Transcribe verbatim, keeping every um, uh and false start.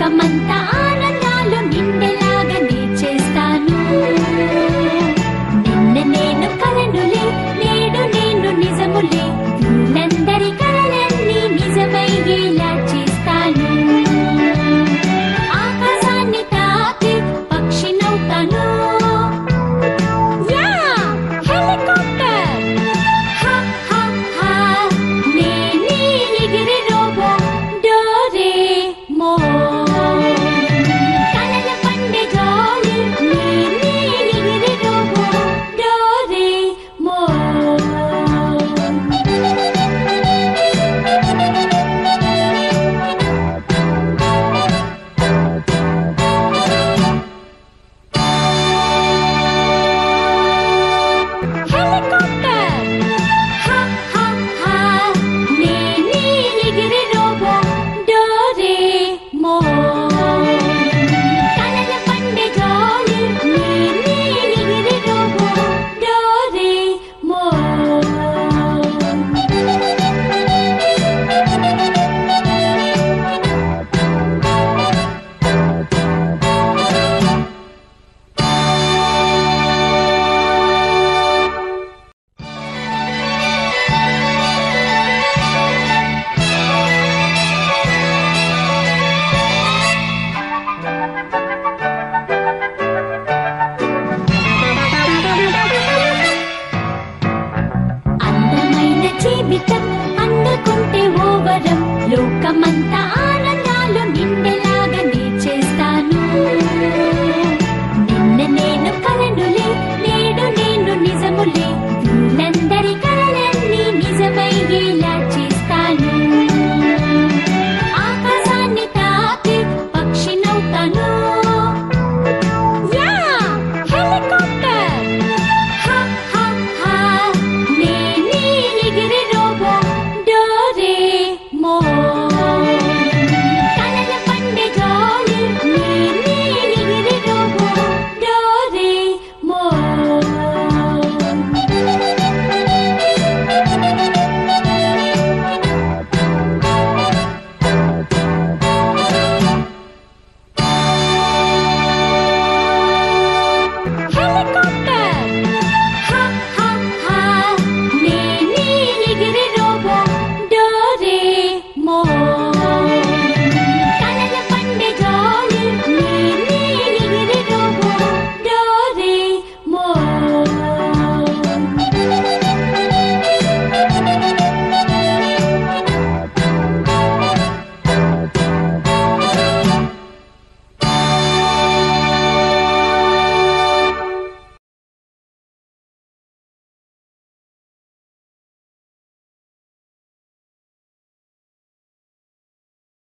లోకమంతా ఆనందాలు నిండెలాగానే చేస్తాను. నిన్న నేను కలనులే, నేడు నేను నిజములే, వీళ్ళందరి కలలన్నీ నిజమయ్యేలా చేస్తాను. ఆకాశాన్ని తాకి పక్షినవుతాను. యా హెలికాప్టర్, హా హా హా, నేనే ఎగిరే రోబో డోరేమోన్. కలల పండే జాలి, నేనే ఎగిరే రోబో డోరేమోన్. హెలికాప్టర్, హా హా హా, నేనే ఎగిరే రోబో డోరేమోన్. కలల పండే జాలి, నేనే ఎగిరే రోబో డోరేమోన్. అందమైన జీవితం అందుకుంటే ఓ వరం, లోకమంతా